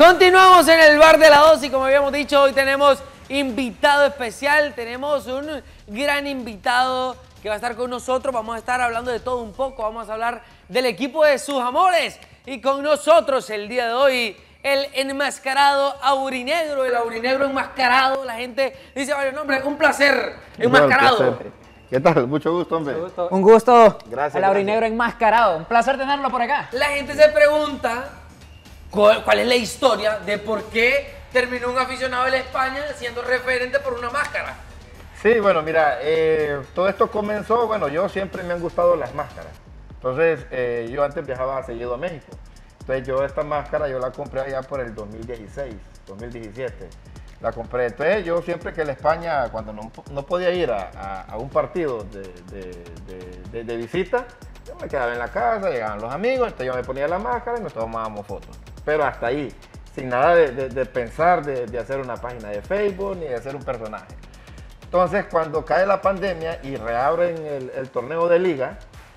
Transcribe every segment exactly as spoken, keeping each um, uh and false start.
Continuamos en el bar de la dos y como habíamos dicho, hoy tenemos invitado especial, tenemos un gran invitado que va a estar con nosotros, vamos a estar hablando de todo un poco, vamos a hablar del equipo de sus amores y con nosotros el día de hoy el enmascarado aurinegro, el aurinegro enmascarado, la gente dice varios nombres, un placer, enmascarado. Bueno, placer. ¿Qué tal? Mucho gusto, hombre. Mucho gusto. Un gusto, gracias, el aurinegro enmascarado, un placer tenerlo por acá. La gente se pregunta cuál, cuál es la historia de por qué terminó un aficionado de la España siendo referente por una máscara. Sí, bueno, mira, eh, todo esto comenzó, bueno, yo siempre me han gustado las máscaras. Entonces, eh, yo antes viajaba seguido a México. Entonces, yo esta máscara yo la compré allá por el dos mil dieciséis, dos mil diecisiete. La compré. Entonces, yo siempre que la España, cuando no, no podía ir a, a, a un partido de, de, de, de, de visita, yo me quedaba en la casa, llegaban los amigos, entonces yo me ponía la máscara y nos tomábamos fotos. Pero hasta ahí, sin nada de, de, de pensar de, de hacer una página de Facebook ni de hacer un personaje. Entonces, cuando cae la pandemia y reabren el, el torneo de liga,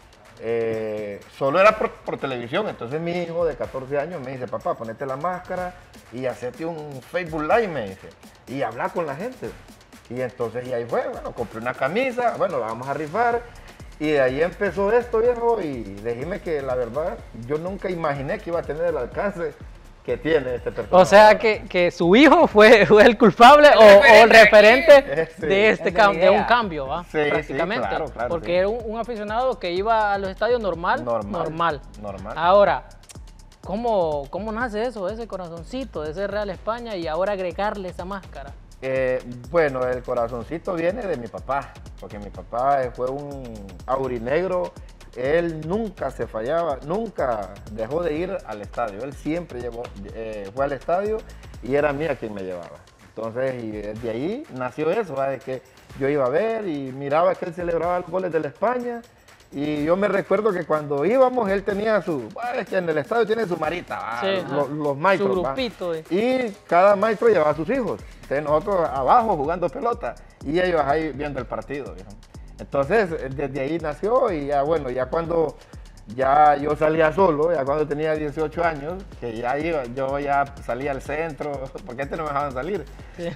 eh, solo era por, por televisión. Entonces mi hijo de catorce años me dice, papá, ponete la máscara y hacete un Facebook Live, me dice, y habla con la gente. Y entonces, y ahí fue, bueno, compré una camisa, bueno, la vamos a rifar. Y de ahí empezó esto, viejo, y déjeme que la verdad, yo nunca imaginé que iba a tener el alcance que tiene este personaje. O sea, que, que su hijo fue, fue el culpable el o, o el referente sí. de, este cam de un cambio, ¿va? Sí, prácticamente. Sí, claro, claro, porque sí. era un, un aficionado que iba a los estadios normal, normal. Normal. normal. Ahora, ¿cómo, ¿cómo nace eso, ese corazoncito de ser Real España y ahora agregarle esa máscara? Eh, bueno, el corazoncito viene de mi papá, porque mi papá fue un aurinegro. Él nunca se fallaba, nunca dejó de ir al estadio. Él siempre llevó, eh, fue al estadio y era mía quien me llevaba. Entonces, y de ahí nació eso, ¿va? De que yo iba a ver y miraba que él celebraba los goles de la España. Y yo me recuerdo que cuando íbamos, él tenía su, bueno, es que en el estadio tiene su marita, sí, los, los maestros. Su grupito. ¿Va? Y cada maestro llevaba a sus hijos. Entonces nosotros abajo jugando pelota y ellos ahí viendo el partido, ¿no? Entonces, desde ahí nació y ya bueno, ya cuando ya yo salía solo, ya cuando tenía dieciocho años, que ya iba, yo ya salía al centro, porque antes no me dejaban salir. Sí.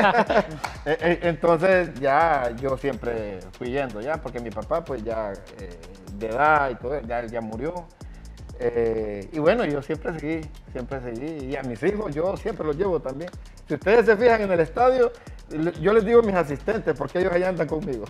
Entonces ya yo siempre fui yendo, ya, porque mi papá pues ya eh, de edad y todo, ya, ya murió. Eh, y bueno, yo siempre seguí, siempre seguí, y a mis hijos yo siempre los llevo también. Si ustedes se fijan en el estadio, yo les digo a mis asistentes porque ellos allá andan conmigo.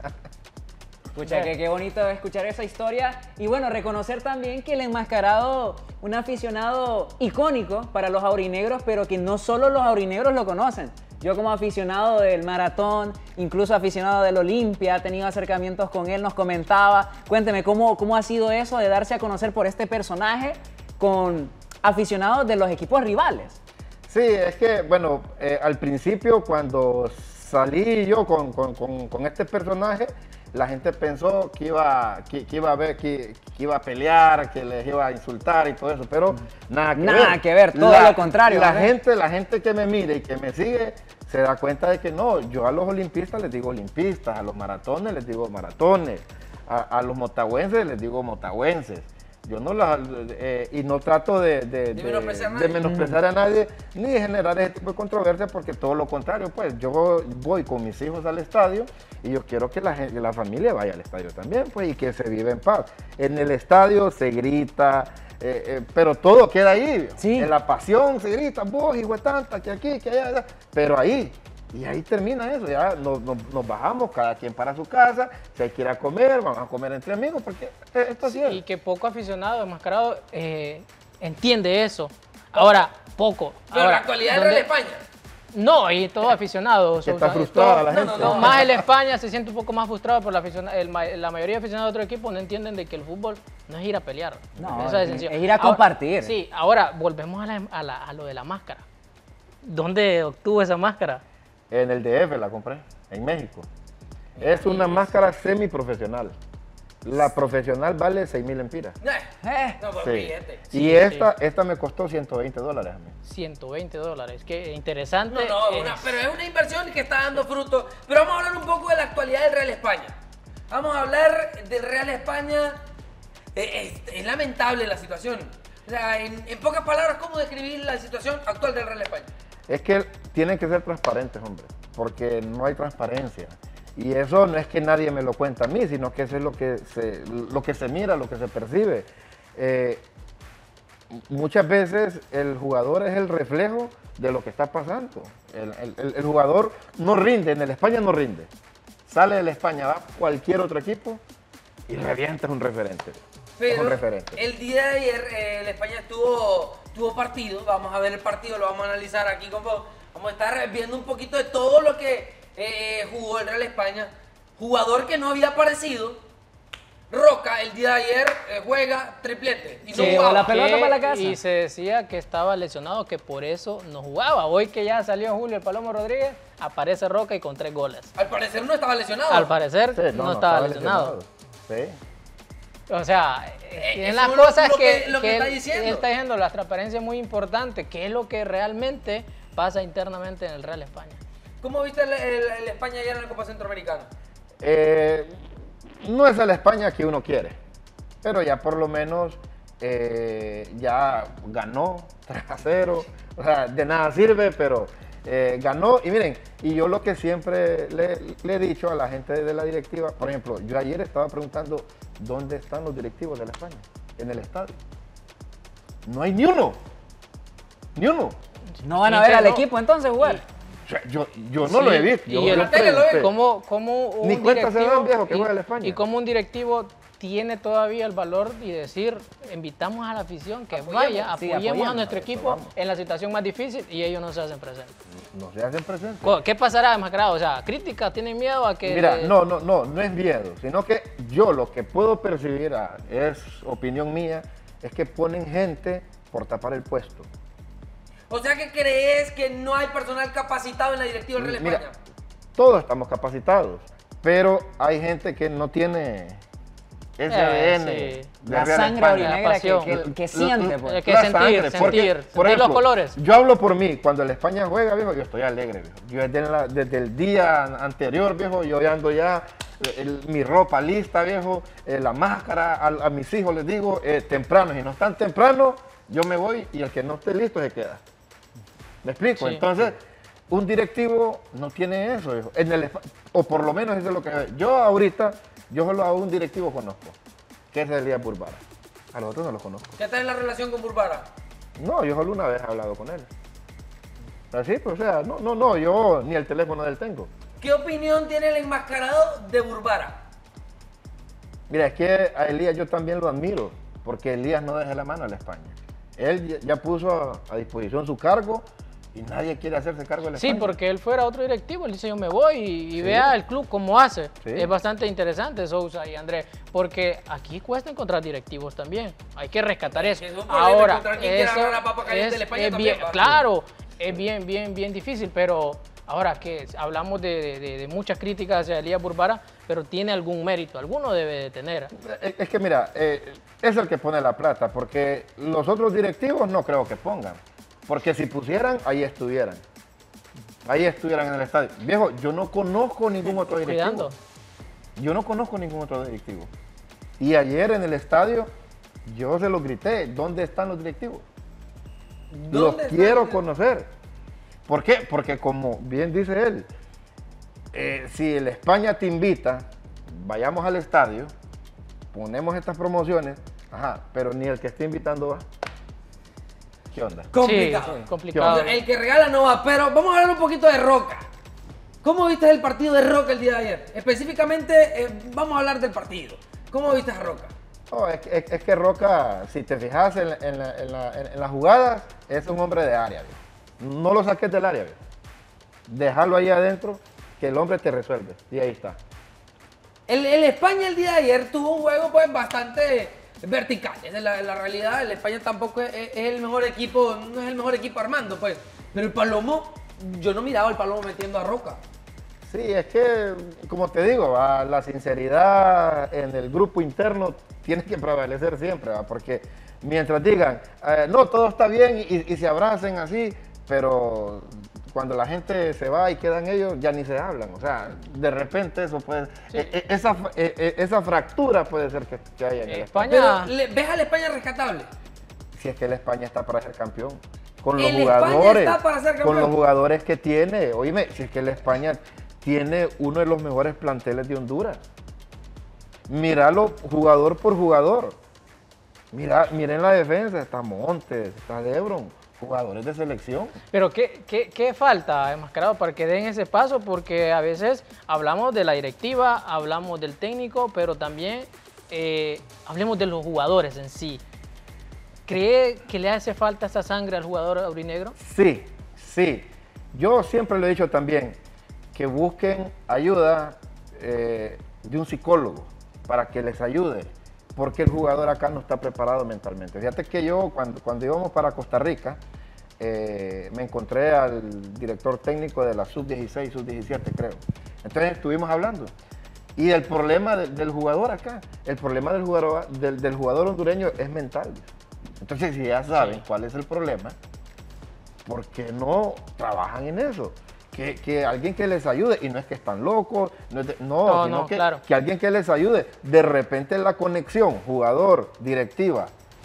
Escucha, que qué bonito escuchar esa historia y bueno, reconocer también que el enmascarado, un aficionado icónico para los aurinegros, pero que no solo los aurinegros lo conocen. Yo como aficionado del maratón, incluso aficionado del Olimpia, he tenido acercamientos con él, nos comentaba. Cuénteme, ¿cómo, cómo ha sido eso de darse a conocer por este personaje con aficionados de los equipos rivales? Sí, es que, bueno, eh, al principio cuando salí yo con, con, con, con este personaje, la gente pensó que iba, que, que iba a ver, que, que iba a pelear, que les iba a insultar y todo eso, pero nada que nada ver. que ver, todo la, lo contrario. La gente, la gente que me mire y que me sigue se da cuenta de que no, yo a los olimpistas les digo olimpistas, a los maratones les digo maratones, a, a los motagüenses les digo motagüenses. Yo no la, eh, y no trato de, de, de, menospreciar, de menospreciar a nadie ni de generar ese tipo de controversia, porque todo lo contrario, pues yo voy con mis hijos al estadio y yo quiero que la, que la familia vaya al estadio también, pues, y que se vive en paz. En el estadio se grita, eh, eh, pero todo queda ahí. Sí. En la pasión se grita, vos, hijo de tanta, que aquí, que allá, allá, pero ahí. Y ahí termina eso, ya nos, nos, nos bajamos, cada quien para su casa, si hay que ir a comer, vamos a comer entre amigos, porque esto así es. Y que poco aficionado, enmascarado, eh, entiende eso. Ahora, poco. Pero Ahora, la actualidad ¿dónde? del Real España. No, y todo aficionado. Que está frustrada la gente. No, no, no. Más el España se siente un poco más frustrado por la, afición, el, la mayoría de aficionados de otro equipo no entienden de que el fútbol no es ir a pelear. No, eso es, es, es ir a ahora, compartir. Sí, ahora volvemos a, la, a, la, a lo de la máscara. ¿Dónde obtuvo esa máscara? En el D F la compré, en México. Es una máscara semiprofesional. La profesional vale seis mil empiras. Eh, no, pues Sí. fíjate. Y Sí, esta, esta me costó ciento veinte dólares a mí. ciento veinte dólares. Qué interesante. No, no, es... una, pero es una inversión que está dando fruto. Pero vamos a hablar un poco de la actualidad del Real España. Vamos a hablar del Real España. Eh, es, es lamentable la situación. O sea, en, en pocas palabras, ¿cómo describir la situación actual del Real España? Es que tienen que ser transparentes, hombre, porque no hay transparencia. Y eso no es que nadie me lo cuenta a mí, sino que eso es lo que se, lo que se mira, lo que se percibe. Eh, muchas veces el jugador es el reflejo de lo que está pasando. El, el, el jugador no rinde, en el España no rinde. Sale del España, va a cualquier otro equipo y revienta, es un referente. Pero es un referente. el día de ayer eh, el España tuvo, tuvo partido, vamos a ver el partido, lo vamos a analizar aquí con vos. Vamos a estar viendo un poquito de todo lo que eh, jugó el Real España. Jugador que no había aparecido, Roca, el día de ayer eh, juega triplete. Y no Sí, jugaba. la pelota Que- para la casa. Y se decía que estaba lesionado, que por eso no jugaba. Hoy que ya salió Julio el Palomo Rodríguez, aparece Roca y con tres goles. Al parecer no estaba lesionado. Al parecer Sí, no, estaba lesionado. Sí. O sea, Eh, en eso las es lo- cosas lo que, que- lo que que está él, diciendo. él está diciendo, la transparencia es muy importante, que es lo que realmente pasa internamente en el Real España. ¿Cómo viste el, el- el España ayer en la Copa Centroamericana? Eh, no es la España que uno quiere, pero ya por lo menos eh, ya ganó tres a cero, o sea, de nada sirve, pero eh, ganó. Y miren, y yo lo que siempre le, le he dicho a la gente de la directiva, por ejemplo, yo ayer estaba preguntando dónde están los directivos de la España, en el estadio. No hay ni uno, ni uno. No van a ¿Y ver qué al no? equipo entonces jugar. O sea, yo, yo no lo he Sí, visto. Yo y el- lo la tele lo ve. pregunté. ¿Cómo, cómo un Ni cuenta se directivo- dan, viejo, que y- juega en España. Y como un directivo tiene todavía el valor y decir, invitamos a la afición que Apoyemos, vaya, sí, apoyemos apoyemos, a nuestro eso equipo vamos. en la situación más difícil y ellos no se hacen presentes. No se hacen presentes. Co- ¿Qué pasará, Mascarado? O sea, críticas, tienen miedo a que... Mira, no, no, no, no es miedo, sino que yo lo que puedo percibir, ah, es opinión mía, es que ponen gente por tapar el puesto. O sea, que crees que no hay personal capacitado en la directiva del Real Mira, España. todos estamos capacitados, pero hay gente que no tiene ese Eh, A D N. sí. de La Real sangre España. orinegra que, pasión. que- que La- siente, la- pues. Es que la sentir, sangre, porque, sentir, por sentir los ejemplo, colores. Yo hablo por mí, cuando el España juega, viejo, yo estoy alegre, viejo. Yo desde, la- desde el día anterior, viejo, yo ya ando ya, eh, el- mi ropa lista, viejo, eh, la máscara, a, a mis hijos les digo, eh, temprano, si no están temprano, yo me voy y el que no esté listo se queda. ¿Me explico? Sí. Entonces, un directivo no tiene eso, viejo. En el, espa- o por lo menos eso es lo que... Yo ahorita, yo solo a un directivo conozco, que es Elías Burbara. A los otros no los conozco. ¿Qué tal en la relación con Burbara? No, yo solo una vez he hablado con él. Así, pues, o sea, no, no, no, yo ni el teléfono de él tengo. ¿Qué opinión tiene el enmascarado de Burbara? Mira, es que a Elías yo también lo admiro, porque Elías no deja la mano a la España. Él ya- ya puso a, a disposición su cargo y nadie quiere hacerse cargo de la Sí, España. porque él fuera otro directivo, él dice yo me voy y, y Sí. vea el club cómo hace. Sí. Es bastante interesante Sousa y Andrés, porque aquí cuesta encontrar directivos también. Hay que rescatar eso. Es un problema Ahora, encontrar quien quiera eso agarrar la papa caliente de la España es también, bien, va. claro, es bien, bien, bien difícil, pero ahora que hablamos de, de- de muchas críticas hacia Elías Burbara, pero tiene algún mérito, alguno debe de tener. Es es que mira, eh, es el que pone la plata, porque los otros directivos no creo que pongan. Porque si pusieran, ahí estuvieran. Ahí estuvieran en el estadio. Viejo, yo no conozco ningún otro directivo. Cuidando. Yo no conozco ningún otro directivo. Y ayer en el estadio, yo se lo grité, ¿dónde están los directivos? Los ¿Dónde están? quiero conocer. ¿Por qué? Porque como bien dice él, eh, si el España te invita, vayamos al estadio, ponemos estas promociones, ajá, pero ni el que esté invitando va. ¿Qué onda? Complicado. Sí, complicado. El que regala no va, pero vamos a hablar un poquito de Roca. ¿Cómo viste el partido de Roca el día de ayer? Específicamente, eh, vamos a hablar del partido. ¿Cómo viste a Roca? No, es, que- es- es que Roca, si te fijas en, la- en la- en la- en- en las jugadas, es un hombre de área. viejo. No lo saques del área. viejo. Déjalo ahí adentro, que el hombre te resuelve. Y ahí está. El, el España el día de ayer tuvo un juego pues bastante vertical. Esa es la, la realidad. El España tampoco es, es el mejor equipo, no es el mejor equipo armando, pues. Pero el Palomo, yo no miraba al Palomo metiendo a Roca. Sí, es que, como te digo, va, la sinceridad en el grupo interno tiene que prevalecer siempre, va, porque mientras digan, eh, no, todo está bien y, y se abracen así, pero cuando la gente se va y quedan ellos, ya ni se hablan. O sea, de repente eso puede, e- e- esa, e- e- esa fractura puede ser que, que haya en el España- Pero, ¿le- ¿ves al España rescatable? si es que el España está para ser campeón. Con los El España jugadores, está para ser con campeón. los jugadores que tiene. Oíme, si es que el España tiene uno de los mejores planteles de Honduras. Míralo jugador por jugador. Mira, miren la defensa, está Montes, está Debron, jugadores de selección. Pero ¿qué, qué, qué falta, Enmascarado, para que den ese paso? Porque a veces hablamos de la directiva, hablamos del técnico, pero también eh, hablemos de los jugadores en sí. ¿Cree que le hace falta esa sangre al jugador aurinegro? Sí, sí. Yo siempre lo he dicho también, que busquen ayuda eh, de un psicólogo para que les ayude, porque el jugador acá no está preparado mentalmente. Fíjate que yo, cuando, cuando íbamos para Costa Rica, eh, me encontré al director técnico de la sub dieciséis, sub diecisiete creo. Entonces estuvimos hablando. Y el problema de, del jugador acá, el problema del jugador, del, del jugador hondureño es mental. Entonces, si ya saben sí. cuál es el problema, ¿por qué no trabajan en eso? Que, que alguien que les ayude, y no es que están locos, no, es de, no, no, sino no, que, claro. que alguien que les ayude. De repente la conexión, jugador, directiva,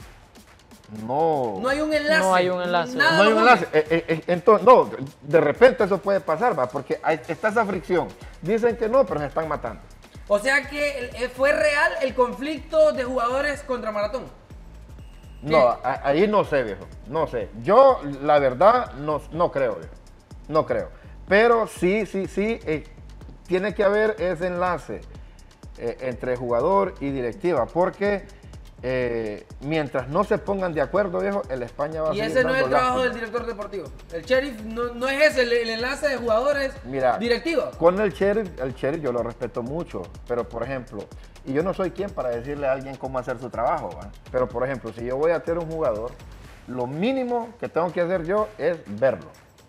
no... No hay un enlace. No hay un enlace. Nada No hay un lo enlace. une. Eh, eh, eh, entonces, no, de repente eso puede pasar, ¿va? Porque hay, está esa fricción. Dicen que no, pero se están matando. O sea que eh, fue real el conflicto de jugadores contra Maratón. No, a- ahí no sé, viejo. No sé. Yo, la verdad, no, no creo, viejo. No creo. Pero sí, sí, sí, eh, tiene que haber ese enlace eh, entre jugador y directiva. Porque eh, mientras no se pongan de acuerdo, viejo, el España va a Y seguir ese no es el dando trabajo lástima. del director deportivo. El sheriff no, no es ese, el, el enlace de jugadores Mira, directivos. con el sheriff, el sheriff yo lo respeto mucho, pero por ejemplo, y yo no soy quien para decirle a alguien cómo hacer su trabajo, ¿va? Pero por ejemplo, si yo voy a tener un jugador, lo mínimo que tengo que hacer yo es verlo,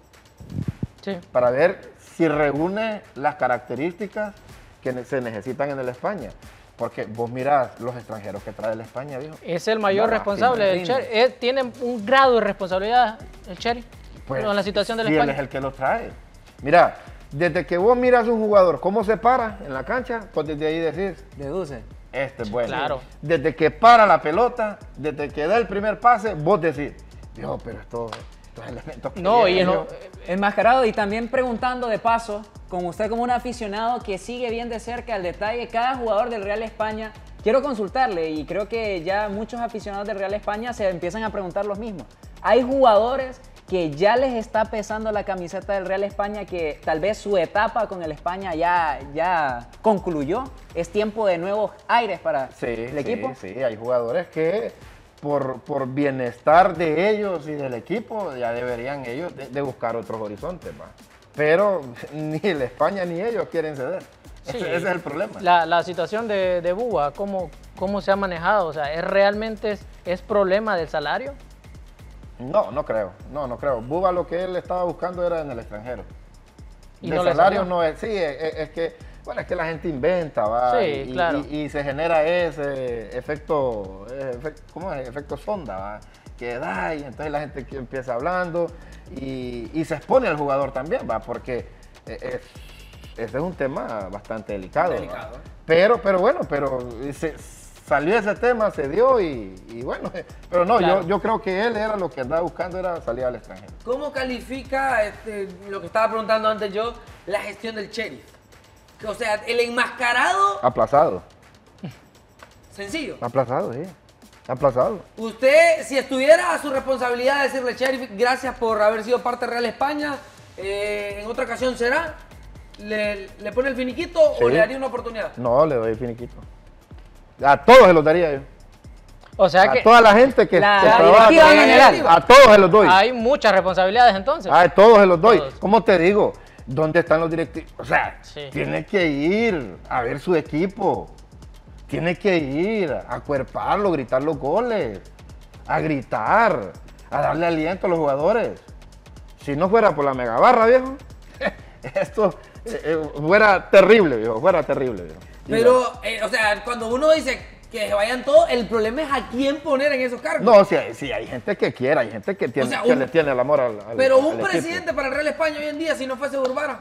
Sí. para ver si reúne las características que ne- se necesitan en el España. Porque vos mirás los extranjeros que trae el España, viejo. Es el mayor Una responsable del lástima, sheriff. Él tiene un grado de responsabilidad el sheriff Pues, en la situación del si España. él es el que lo trae. Mira, desde que vos miras un jugador, cómo se para en la cancha, pues desde ahí decís, Deduce. este es bueno. Claro. Desde que para la pelota, desde que da el primer pase, vos decís, Dios, pero estos, estos elementos que No, y tiene, en yo". lo- Enmascarado, y también preguntando de paso, con usted como un aficionado que sigue bien de cerca el detalle cada jugador del Real España, quiero consultarle, y creo que ya muchos aficionados del Real España se empiezan a preguntar los mismos. Hay jugadores que ya les está pesando la camiseta del Real España, que tal vez su etapa con el España ya, ya concluyó. Es tiempo de nuevos aires para Sí, el sí, equipo. sí, hay jugadores que por, por bienestar de ellos y del equipo ya deberían ellos de, de buscar otros horizontes, ¿va? Pero ni el España ni ellos quieren ceder. Sí. Ese, ese es el problema. La, la situación de, de Búa, ¿cómo, ¿cómo se ha manejado? O sea, ¿es realmente es, es problema del salario? No, no creo, no, no creo. Buba lo que él estaba buscando era en el extranjero. Y de no le salario salió. no es, sí, es, es- es que, bueno, es que la gente inventa, va, Sí, y, claro. y- y se genera ese efecto, eh, efec- ¿cómo es? Efecto sonda, va, que da, y entonces la gente que empieza hablando y, y se expone al jugador también, va, porque eh, es, ese es un tema bastante delicado, ¿va? Delicado. Pero, pero bueno, pero se- salió ese tema, se dio y, y bueno, pero no, Claro. yo, yo creo que él era lo que andaba buscando, era salir al extranjero. ¿Cómo califica este, lo que estaba preguntando antes yo, la gestión del sheriff? Que, O sea, el enmascarado, Aplazado, sencillo. aplazado, sí, aplazado. Usted, si estuviera a su responsabilidad de decirle, sheriff, gracias por haber sido parte de Real España, eh, en otra ocasión será, ¿le, le pone el finiquito o Sí. le daría una oportunidad? No, le doy finiquito. A todos se los daría yo. O sea A que toda la gente que, La que trabaja directiva con él, general. a todos se los doy. hay muchas responsabilidades entonces. A todos se los doy. Todos. ¿Cómo te digo? ¿Dónde están los directivos? O sea, Sí. tiene que ir a ver su equipo. Tiene que ir a acuerparlo, gritar los goles, a gritar, a darle aliento a los jugadores. Si no fuera por la megabarra, viejo, esto eh, eh, fuera terrible, viejo, fuera terrible, viejo. Y Pero, eh, o sea, cuando uno dice que se vayan todos, el problema es a quién poner en esos cargos. No, sí, hay- sí, hay gente que quiere, hay gente que, tiene, sea, que un- le tiene el amor al, al- Pero al un equipo. presidente para el Real España hoy en día, si no fuese Urbara.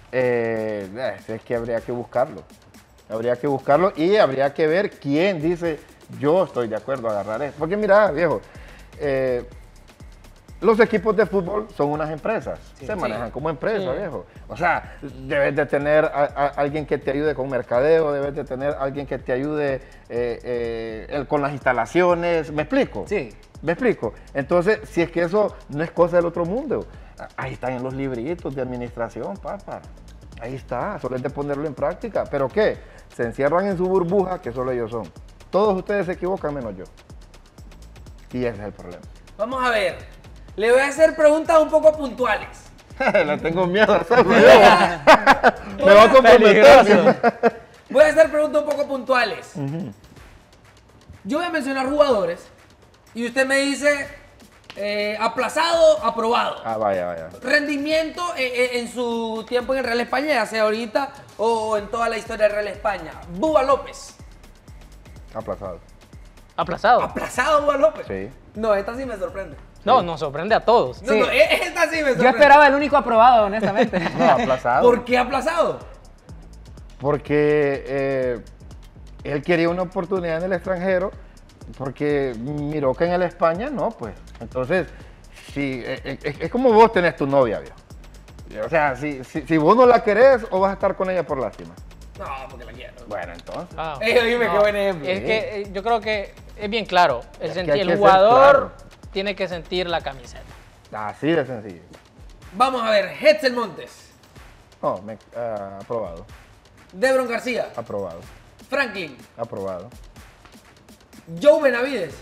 Eh, eh, es que habría que buscarlo. Habría que buscarlo y habría que ver quién dice yo estoy de acuerdo a agarrar esto. Porque mira, viejo, eh, los equipos de fútbol son unas empresas, Sí. se manejan Sí. como empresas, Sí. viejo. O sea, debes de tener a, a- alguien que te ayude con mercadeo, debes de tener alguien que te ayude eh, eh, el- con las instalaciones, ¿me explico? Sí. ¿Me explico? Entonces, si es que eso no es cosa del otro mundo, ahí están en los libritos de administración, papá. Ahí está, solo es de ponerlo en práctica. ¿Pero qué? Se encierran en su burbuja, que solo ellos son. Todos ustedes se equivocan menos yo. Y ese es el problema. Vamos a ver. Le voy a hacer preguntas un poco puntuales. Le tengo miedo a hacerlo yo. Me va a comprometer. Voy a hacer preguntas un poco puntuales. Yo voy a mencionar jugadores y usted me dice eh, aplazado, aprobado. Ah, vaya, vaya. Rendimiento eh, eh, en su tiempo en el Real España, ya sea ahorita o en toda la historia del Real España. Búba López. Aplazado. Aplazado. ¿Aplazado Búba López? Sí. No, esta sí me sorprende. No, nos sorprende a todos. No, Sí. no, e- esta sí me sorprende. Yo esperaba el único aprobado, honestamente. No, aplazado. ¿Por qué aplazado? Porque eh, él quería una oportunidad en el extranjero, porque miró que en el España no, pues. Entonces, si, eh, eh, es, es como vos tenés tu novia, viejo. O sea, si, si, si vos no la querés, o vas a estar con ella por lástima. No, porque la quiero. Bueno, entonces. Ah, Eh, dime qué buen ejemplo. Es que eh, yo creo que es bien claro. El, Es que senti- hay el que ser jugador claro. tiene que sentir la camiseta. Así de sencillo. Vamos a ver, Hetzel Montes, No, me, ah, aprobado, Debron García, aprobado, Franklin, aprobado. Joe Benavides,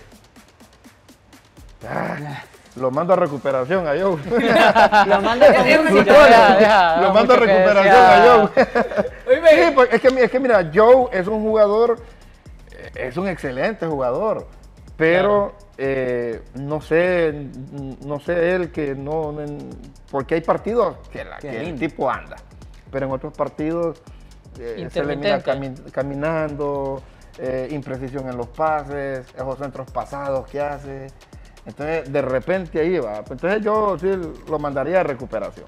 Lo mando a recuperación a Joe. Lo manda con Deja, un deja, psicólogo. deja, Lo mando a mucho que recuperación decía- a Joe. Oíme. Sí, pues, es, que, es que mira, Joe es un jugador, eh, es un excelente jugador, pero eh, no sé, no sé él que no, no- porque hay partidos que, la- Qué que el lindo. tipo anda, pero en otros partidos eh, se le mira Intermitente. cami- caminando, eh, imprecisión en los pases, esos centros pasados que hace. Entonces, de repente ahí va. Entonces yo sí lo mandaría a recuperación.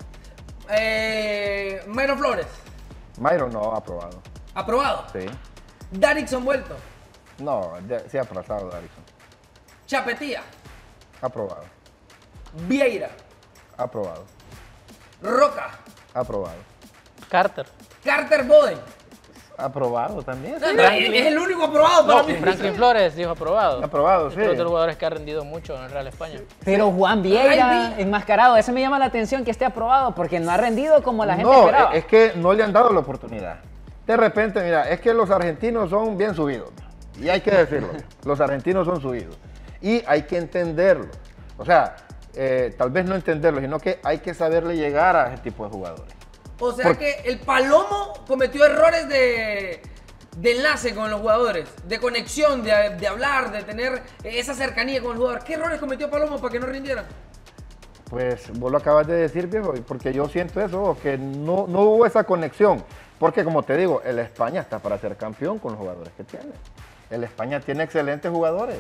eh, Mayro Flores, Myron no, aprobado. aprobado. Sí. Darickson Vuelto, No, ya- sí aplazado, Darison. Chapetía, Aprobado. Vieira, Aprobado. Roca, Aprobado. Carter. Carter Boden. Aprobado también. Sí. No, no, es es el único aprobado para mí. Franklin Flores dijo aprobado. Aprobado, sí. Otro de los jugadores que ha rendido mucho en el Real España. Pero Juan Vieira, Ay, vi- enmascarado, eso me llama la atención que esté aprobado porque no ha rendido como la gente No, esperaba. es que no le han dado la oportunidad. De repente, mira, es que los argentinos son bien subidos. Y hay que decirlo. Los argentinos son subidos. Y hay que entenderlo. O sea, eh, tal vez no entenderlo, sino que hay que saberle llegar a ese tipo de jugadores. O sea Por- que el Palomo cometió errores de, de enlace con los jugadores, de conexión, de, de hablar, de tener esa cercanía con el jugador. ¿Qué errores cometió Palomo para que no rindieran? Pues vos lo acabas de decir, viejo, porque yo siento eso, que no, no hubo esa conexión. Porque como te digo, el España está para ser campeón con los jugadores que tiene. El España tiene excelentes jugadores,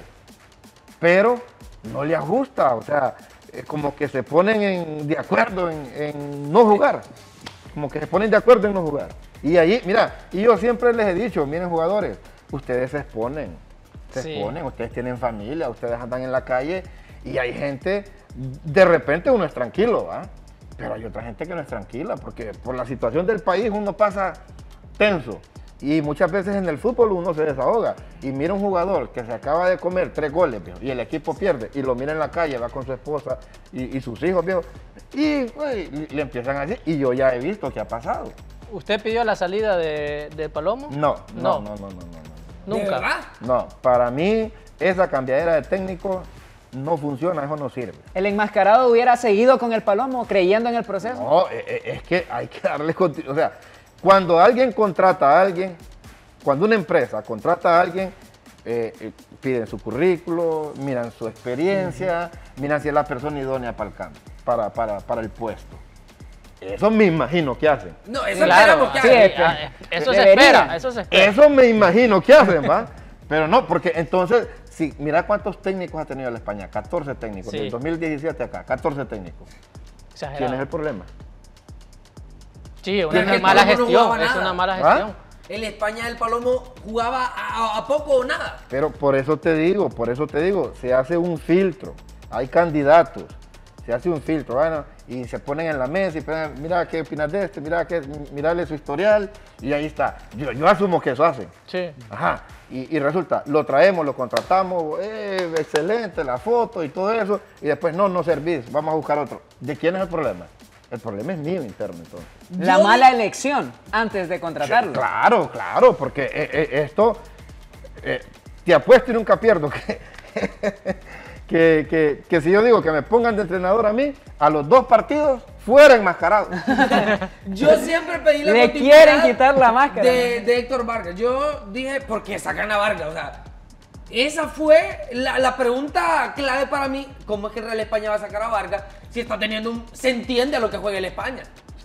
pero no le ajusta, o sea, es como que se ponen en- de acuerdo en, en no jugar. Como que se ponen de acuerdo en no jugar. Y ahí, mira, y yo siempre les he dicho, miren jugadores, ustedes se exponen, se Sí. exponen, ustedes tienen familia, ustedes andan en la calle y hay gente, de repente uno es tranquilo, ¿va? Pero hay otra gente que no es tranquila, porque por la situación del país uno pasa tenso. Y muchas veces en el fútbol uno se desahoga. Y mira un jugador que se acaba de comer tres goles, viejo, y el equipo pierde, y lo mira en la calle, va con su esposa y, y sus hijos, viejo, y güey, le empiezan a decir, y yo ya he visto que ha pasado. ¿Usted pidió la salida de, de Palomo? No, no, No. no, no, no, no. no. ¿De Nunca. verdad? No, para mí esa cambiadera de técnico no funciona, eso no sirve. El enmascarado hubiera seguido con el Palomo creyendo en el proceso. No, eh, eh, es que hay que darle continuidad. O sea, cuando alguien contrata a alguien, cuando una empresa contrata a alguien, eh, eh, piden su currículo, miran su experiencia, miran si es la persona idónea para el campo, para, para, para el puesto. Eso me imagino que hacen. No, eso Claro, esperamos que sí, haga. es que- ah, eh, eso se Debería. espera, eso se espera. Eso me imagino que hacen, ¿va? Pero no, porque entonces, si, mira cuántos técnicos ha tenido la España, catorce técnicos, Sí. del dos mil diecisiete acá, catorce técnicos. Exagerado. ¿Quién es el problema? Sí, Pero una es que el mala Palomo no gestión, jugaba es nada. una mala ¿Ah? gestión. En España el Palomo jugaba a, a- a poco o nada. Pero por eso te digo, por eso te digo, se hace un filtro. hay candidatos, se hace un filtro, bueno, y se ponen en la mesa y ponen, mira qué opinas de este, mira qué, mirarle su historial, y ahí está. Yo, yo asumo que eso hacen. Sí. Ajá. Y, y resulta, lo traemos, lo contratamos, eh, excelente, la foto y todo eso, y después no, no servís, vamos a buscar otro. ¿De quién es el problema? El problema es mío interno, entonces. La Yo- mala elección antes de contratarlo. Claro, claro, porque eh, eh, esto, eh, te apuesto y nunca pierdo que, que, que, que si yo digo que me pongan de entrenador a mí, a los dos partidos fuera enmascarado. Yo siempre pedí la Le continuidad quieren quitar la máscara. de, de Héctor Vargas. Yo dije, ¿por qué sacan a Vargas? O sea, esa fue la, la pregunta clave para mí. ¿Cómo es que Real España va a sacar a Vargas si está teniendo un... se entiende a lo que juega el España? Sí.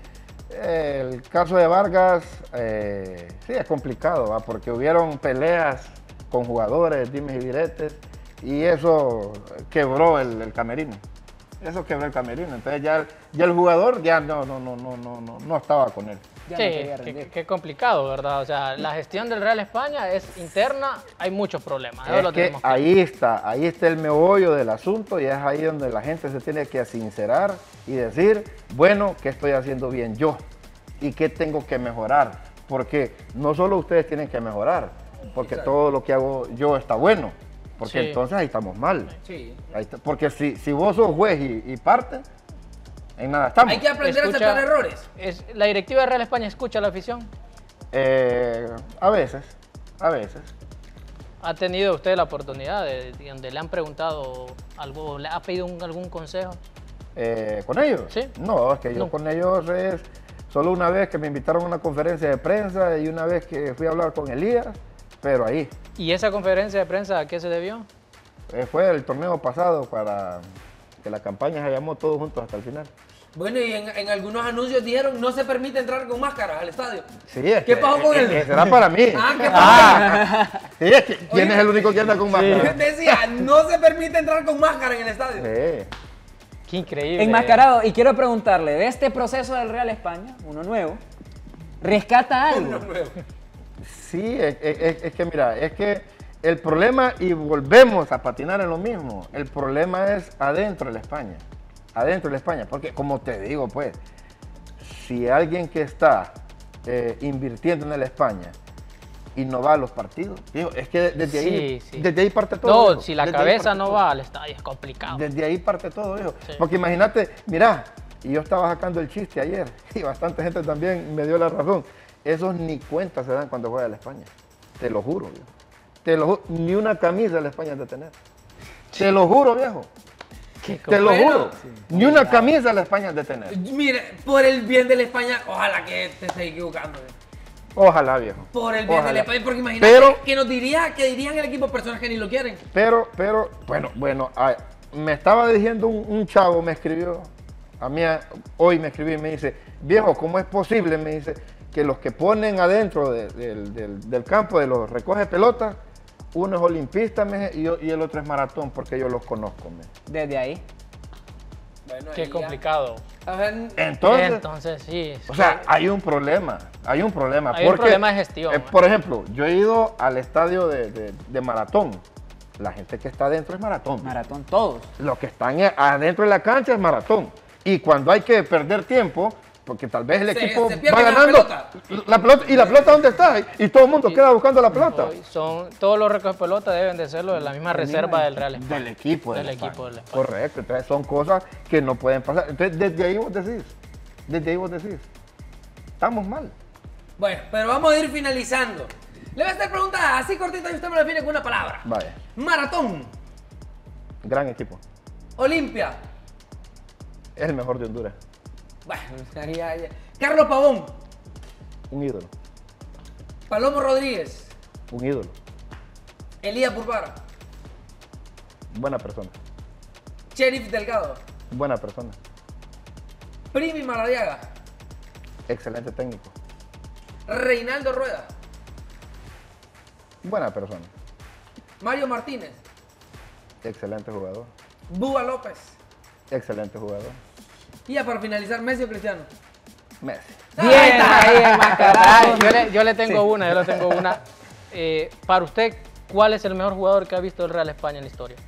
El caso de Vargas, eh, sí, es complicado, ¿va? Porque hubieron peleas con jugadores, dimes y diretes, y eso quebró el, el camerino. Eso quebró el camerino. Entonces ya, el- ya el jugador ya no, no, no, no, no, no, no estaba con él. Ya Sí, no quería qué, rendir. qué complicado, ¿verdad? O sea, la gestión del Real España es interna, hay muchos problemas. eso Es lo que tenemos claro. ahí está, ahí está el meollo del asunto y es ahí donde la gente se tiene que sincerar y decir, bueno, ¿qué estoy haciendo bien yo? ¿Y qué tengo que mejorar? Porque no solo ustedes tienen que mejorar, porque todo lo que hago yo está bueno, porque Sí. entonces ahí estamos mal. Sí. Ahí está- porque si, si vos sos juez y, y parte, en nada estamos. Hay que aprender Escucha- a aceptar errores. es- la directiva de Real España escucha a la afición. Eh, a veces, a veces. ¿Ha tenido usted la oportunidad de, de donde le han preguntado algo, le ha pedido un- algún consejo? Eh, ¿Con ellos? Sí. No, es que yo No. con ellos es solo una vez que me invitaron a una conferencia de prensa y una vez que fui a hablar con Elías, pero ahí. ¿Y esa conferencia de prensa a qué se debió? Eh, fue el torneo pasado para que la campaña se llamó todos juntos hasta el final. Bueno, y en, en algunos anuncios dijeron no se permite entrar con máscaras al estadio. Sí, es ¿Qué que- pasó con es- él? es- será para mí. Ah, ¿qué pasó? Sí, es que, ¿quién Oye, es el único que anda con máscara? Decía, no se permite entrar con máscara en el estadio. Sí. Qué increíble. Enmascarado, y quiero preguntarle, de este proceso del Real España, uno nuevo, ¿rescata algo? Uno nuevo. Sí, es, es- es que mira, es que el problema, y volvemos a patinar en lo mismo, el problema es adentro de la España, adentro de la España, porque como te digo, pues, si alguien que está eh, invirtiendo en el España y no va a los partidos, digo, es que desde ahí, Sí, sí. desde ahí parte todo. No, hijo, si la desde ahí cabeza parte no todo. va al estadio es complicado. Desde ahí parte todo, hijo. Sí. Porque imagínate, mira, y yo estaba sacando el chiste ayer, y bastante gente también me dio la razón. Esos ni cuenta se dan cuando juega la España. Te lo juro, viejo. Te lo juro. Ni una camisa la España han de tener. Te lo juro, viejo. Qué Te lo Bueno, juro. Ni una camisa la España han de tener. Mire, por el bien de la España, ojalá que te estés equivocando. eh. Ojalá, viejo. Por el bien Ojalá. de la España, porque imagínate Pero- que nos diría, que dirían el equipo personas que ni lo quieren. Pero, pero, bueno, bueno, ah, me estaba diciendo un, un chavo, me escribió, a mí a- hoy me escribió y me dice, viejo, ¿cómo es posible? Me dice, que los que ponen adentro de- del- del, del campo de los recoge pelotas, uno es olimpista me dice, y, yo- y el otro es maratón, porque yo los conozco. Me dice. Desde ahí. Bueno, Qué ahí ya- complicado. A ver, Entonces, Entonces, sí. o sea, hay un problema, hay un problema. Hay un porque, problema de gestión, eh, ¿eh? por ejemplo, yo he ido al estadio de, de- de maratón. La gente que está adentro es maratón. Maratón, todos. Los que están adentro de la cancha es maratón. Y cuando hay que perder tiempo, porque tal vez el Se- equipo se pierde va la ganando, pelota. la pelota, ¿y la pelota dónde está? Y todo el mundo queda buscando la pelota. Hoy son, todos los recoge pelota deben de serlo de la misma reserva del Real España. Del equipo. Del España. equipo del España. Correcto. Entonces son cosas que no pueden pasar. Entonces desde ahí vos decís, desde ahí vos decís, estamos mal. bueno, pero vamos a ir finalizando. Le voy a hacer preguntas así cortitas y usted me lo define con una palabra. Vaya, Maratón, gran equipo. Olimpia. Es el mejor de Honduras. Bueno, ya, ya. Carlos Pavón, Un ídolo. Palomo Rodríguez, Un ídolo. Elías Pulvara, Buena persona. Sheriff Delgado, Buena persona. Primi Maradiaga, Excelente técnico. Reinaldo Rueda, Buena persona. Mario Martínez, Excelente jugador. Búa López. Excelente jugador. Y ya para finalizar, Messi o Cristiano. Messi. Bien, ahí enmascarado. Ah, yo, le, yo le tengo una, yo le tengo una. Eh, para usted, ¿cuál es el mejor jugador que ha visto el Real España en la historia?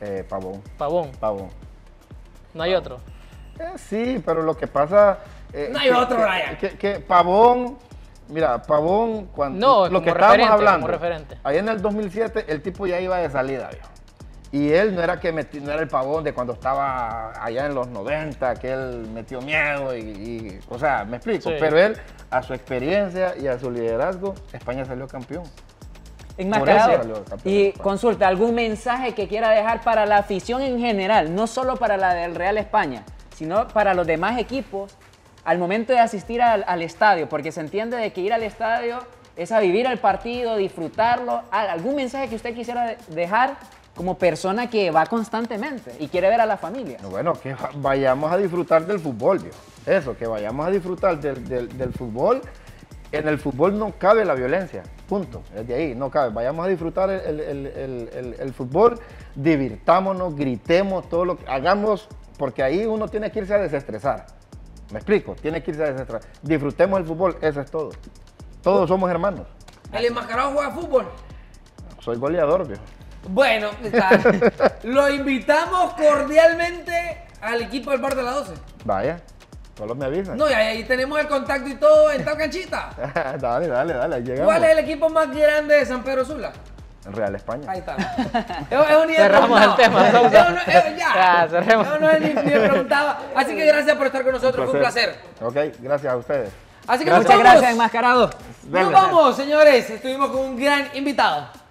Eh, Pavón. Pavón. Pavón. No hay otro. Eh, sí, pero lo que pasa... eh, No hay que- otro, que- Brian. Que, que Pavón... Mira, Pavón, cuando No, lo como que estábamos referente, hablando, como referente. ahí en el dos mil siete el tipo ya iba de salida, viejo. Y él no era que meti- no era el Pavón de cuando estaba allá en los noventa, que él metió miedo y, y- o sea, me explico. Sí. Pero él, a su experiencia y a su liderazgo, España salió campeón. Enmascarado. Por eso salió campeón Y de España. consulta, ¿algún mensaje que quiera dejar para la afición en general? No solo para la del Real España, sino para los demás equipos al momento de asistir al, al estadio, porque se entiende de que ir al estadio es a vivir el partido, disfrutarlo. ¿Algún mensaje que usted quisiera de- dejar como persona que va constantemente y quiere ver a la familia? Bueno, que va- vayamos a disfrutar del fútbol, viejo. Eso, que vayamos a disfrutar del, del- del fútbol. En el fútbol no cabe la violencia, punto. Desde ahí, no cabe. Vayamos a disfrutar el, el- el- el- el- el fútbol, divirtámonos, gritemos, todo lo que hagamos, porque ahí uno tiene que irse a desestresar. ¿Me explico? Tiene que irse a desestresar. Disfrutemos el fútbol, eso es todo. Todos somos hermanos. ¿El enmascarado juega fútbol? Soy goleador, viejo. Bueno, está. Lo invitamos cordialmente al equipo del Bar de la doce. Vaya, solo me avisan. No, y ahí ahí tenemos el contacto y todo en tal canchita. dale, dale, dale, ahí llegamos. ¿Cuál es el equipo más grande de San Pedro Sula? El Real España. Ahí está. Es, es un idea Cerramos el preguntado. tema, Es Sousa. un- es- ya. Ya, cerremos. No, no es ni, ni me preguntaba. Así que gracias por estar con nosotros, fue un placer. Ok, gracias a ustedes. Así que Muchas nos vamos. gracias, Enmascarado. Nos vamos, señores. Estuvimos con un gran invitado.